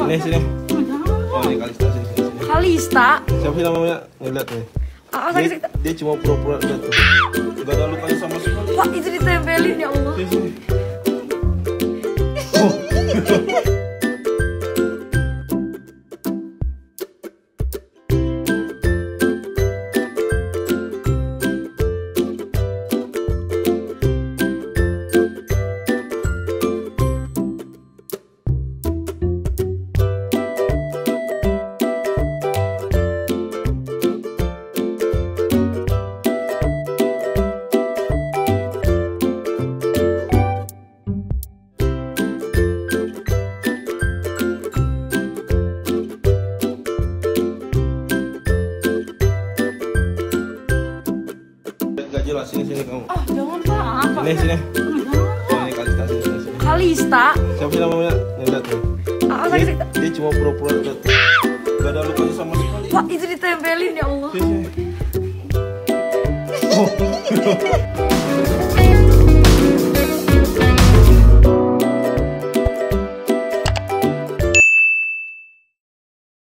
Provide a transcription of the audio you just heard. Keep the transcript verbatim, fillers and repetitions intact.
Sini sini. Oh ini Kalista sini sini. sini. Kalista? Siapa sih namanya? Ngeliat nih. Ah, Dia, sakit, sakit. dia cuma pura-pura lihat tuh. Gak ada lukanya sama sekali. Wah, itu ditempelin ya Allah. Sini sini. Oh. Gak jelas, sini sini kamu. Ah, jangan Pak. Sini sini. Oh ini Kalista sini sini. sini. Kalista? Siapa sih namanya? Ngeliat nih. Ah, Dia, sakit, sakit. dia cuma pura-pura lihat tuh. Gak ada lukanya sama sekali. Wah, itu ditempelin ya Allah. Sini sini. Oh.